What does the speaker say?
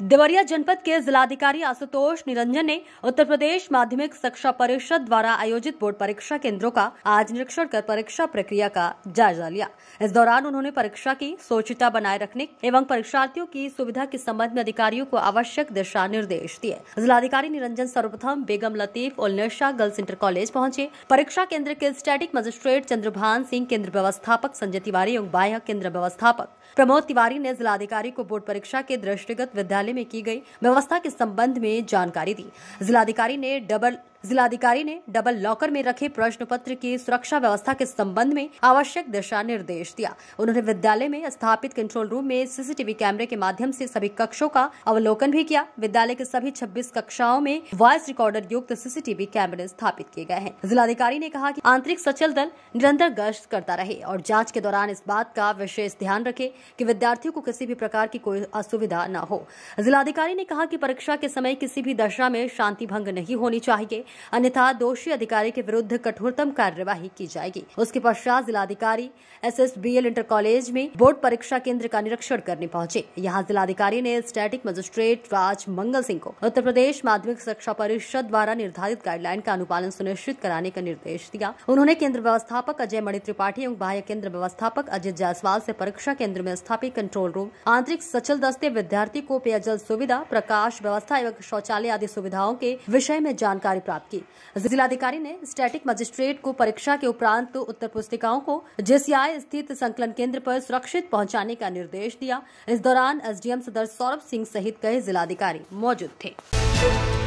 देवरिया जनपद के जिलाधिकारी आशुतोष निरंजन ने उत्तर प्रदेश माध्यमिक शिक्षा परिषद द्वारा आयोजित बोर्ड परीक्षा केंद्रों का आज निरीक्षण कर परीक्षा प्रक्रिया का जायजा लिया। इस दौरान उन्होंने परीक्षा की सोचिता बनाए रखने एवं परीक्षार्थियों की सुविधा के संबंध में अधिकारियों को आवश्यक दिशा निर्देश दिए। जिलाधिकारी निरंजन सर्वप्रथम Begum Latif ul Nisha girls inter college पहुंचे। परीक्षा केंद्र के स्टैटिक मजिस्ट्रेट चंद्रभान सिंह, केंद्र व्यवस्थापक संजय तिवारी एवं बाह्य केंद्र व्यवस्थापक प्रमोद तिवारी ने जिलाधिकारी को बोर्ड परीक्षा के दृष्टिगत विद्यालय में की गई व्यवस्था के संबंध में जानकारी दी। जिलाधिकारी ने डबल लॉकर में रखे प्रश्न पत्र की सुरक्षा व्यवस्था के संबंध में आवश्यक दिशा निर्देश दिया। उन्होंने विद्यालय में स्थापित कंट्रोल रूम में सीसीटीवी कैमरे के माध्यम से सभी कक्षों का अवलोकन भी किया। विद्यालय के सभी 26 कक्षाओं में वॉइस रिकॉर्डर युक्त सीसीटीवी कैमरे स्थापित किए गए हैं। जिलाधिकारी ने कहा कि आंतरिक सचल दल निरंतर गश्त करता रहे और जांच के दौरान इस बात का विशेष ध्यान रखे कि विद्यार्थियों को किसी भी प्रकार की कोई असुविधा न हो। जिलाधिकारी ने कहा कि परीक्षा के समय किसी भी दशा में शांति भंग नहीं होनी चाहिए, अन्यथा दोषी अधिकारी के विरुद्ध कठोरतम कार्यवाही की जाएगी। उसके पश्चात जिलाधिकारी SSBL इंटर कॉलेज में बोर्ड परीक्षा केंद्र का निरीक्षण करने पहुंचे। यहां जिलाधिकारी ने स्टैटिक मजिस्ट्रेट राज मंगल सिंह को उत्तर प्रदेश माध्यमिक शिक्षा परिषद द्वारा निर्धारित गाइडलाइन का अनुपालन सुनिश्चित कराने का निर्देश दिया। उन्होंने केंद्र व्यवस्थापक अजय मणि त्रिपाठी एवं बाह्य केंद्र व्यवस्थापक अजित जायसवाल से परीक्षा केंद्र में स्थापित कंट्रोल रूम, आंतरिक सचल दस्ते, विद्यार्थी को पेयजल सुविधा, प्रकाश व्यवस्था एवं शौचालय आदि सुविधाओं के विषय में जानकारी प्राप्त की। जिलाधिकारी ने स्टैटिक मजिस्ट्रेट को परीक्षा के उपरांत उत्तर पुस्तिकाओं को JCI स्थित संकलन केंद्र पर सुरक्षित पहुंचाने का निर्देश दिया। इस दौरान SDM सदर सौरभ सिंह सहित कई जिलाधिकारी मौजूद थे।